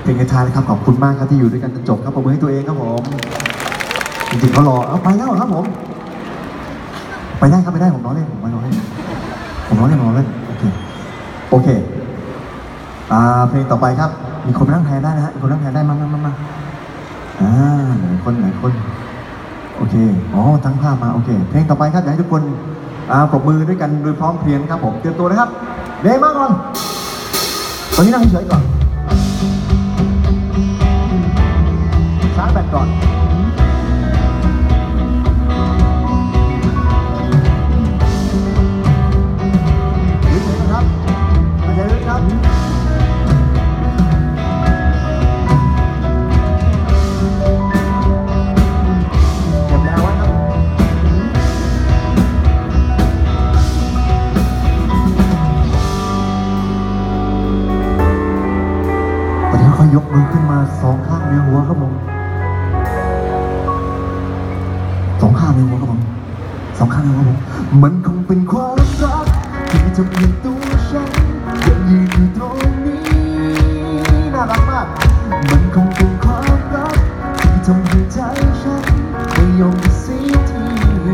เพลงท้ายนะครับขอบคุณมากครับที่อยู่ด้วยกันจนจบครับปรบมือให้ตัวเองครับผมจริงๆเขารอเอาไปแล้วครับผมไปได้ครับไปได้ผมร้องเล่นผมร้องเล่นโอเคเพลงต่อไปครับมีคนนั่งแทนได้นะฮะมีคนนั่งแทนได้มาไหนคนโอเคทั้งภาพมาโอเคเพลงต่อไปครับอยากให้ทุกคนปรบมือด้วยกันโดยพร้อมเพรียงครับผมเตรียมตัวนะครับเด้มากก่อนตอนนี้นั่งเฉยก่อนชาร์จแบตก่อนลึกเลยนะครับหายใจลึกครับเก็บแรงไว้ครับตอนนี้ค่อยยกมือขึ้นมาสองข้างเหนือหัวครับผมสองข้างในหัวครับผมมันคงเป็นความรักที่ทำให้ตัวฉันยังยืนอยู่ตรงนี้น่ารักมากมันคงเป็นความรักที่ทำให้ใจฉันไม่ยอมเสียที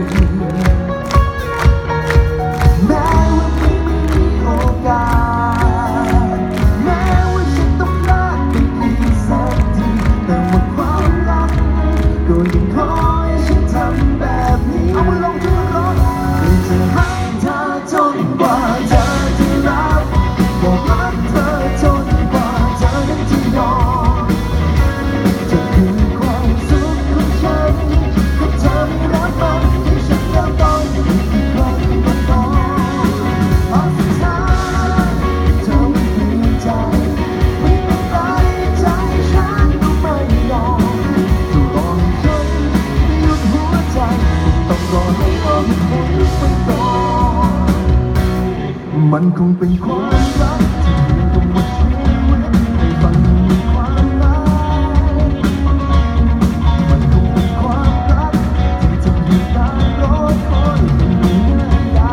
แม้ว่าไม่มีโอกาสแม้ว่าฉันต้องพลาดไปอีกสักทีแต่ว่าความรักก็ยังคอยฉันทำแบบนี้เอามือลงที่รถจะให้เธอจนกว่าเธอจะรับบอกรักเธอจนกว่าเธอนั้นจะยอมจะคือความสุขของฉันถ้าเธอไม่รับมันให้ฉันเริ่มต้นอีกครั้งก็พอพอสุดท้ายเธอไม่เปลี่ยนใจไม่เป็นไรใจฉันก็ไม่ยอมจะรอให้ฉันหยุดหัวใจต้องรอให้โลกหมุนไปก่อนมันคงเป็นความรักที่เพียงกับว่าชีวิตให้ฟังมีความหมายมันคงเป็นความรักที่จะอยู่ตามรอคอยไม่เหนื่อยได้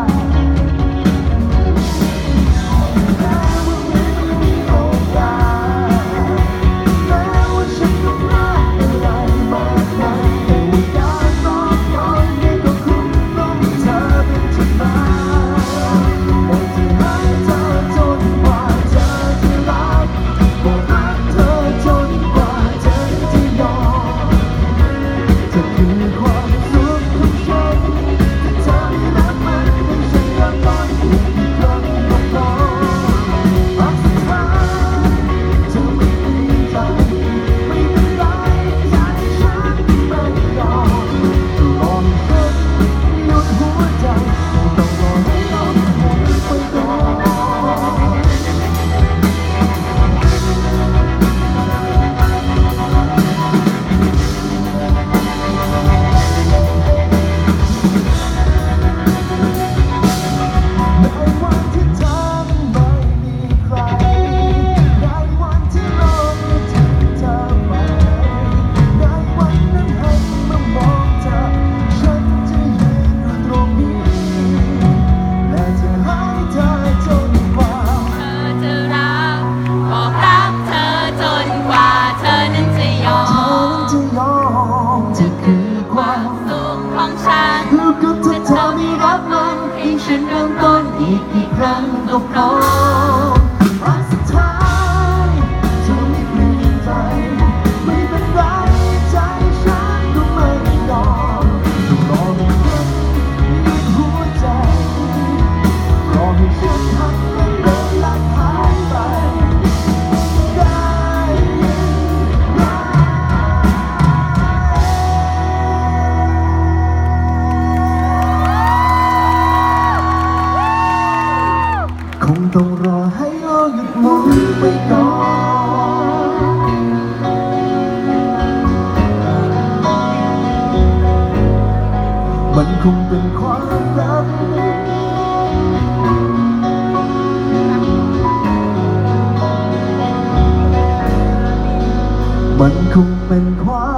แม้ว่าไม่มีโอกาสแม้ว่าฉันต้องพลาดอะไรมากมายแต่ว่าการรอคอยนี่ก็คุ้มเพราะเธอเป็นจุดหมายจะให้เธอจนกว่าเธอจะรับบอกรักเธอจนกว่าเธอจะยอมจะคือความสุขของฉันถ้าเธอไม่รับมันให้ฉันเริ่มต้นอีกครั้งก็พอเพราะสุดท้ายเธอไม่เปลี่ยนใจไม่เป็นไรใจฉันไม่ยอมจะรอให้ฉันหยุดหัวใจต้องรอให้โลกหมุนไปก่อนในวันที่เธอไม่มีใครในวันที่โลกไม่ทิ้งเธอไปในวันนั้นหันมามองเธอฉันจะยืนอยู่ตรงนี้และจะให้เธอจนกว่าเธอจะรักบอกรักเธอจนกว่าเธอนั้นจะยอมจะคือความสุขของฉันคือก็ถ้าเธอไม่รับมันให้ฉันเริ่มต้นอีกกี่ครั้งก็พอเพราะสุดท้ายเธอไม่เปลี่ยนใจไม่เป็นไรใจฉันก็ไม่ยอมต้องรอให้ฉันหยุดหัวใจรอให้ฉันหันหลังเดินหลังหายไปได้ไหมคงต้องรอให้โลกหยุดหมุนไปก่อนมันคงเป็นความรักมันคงเป็นความ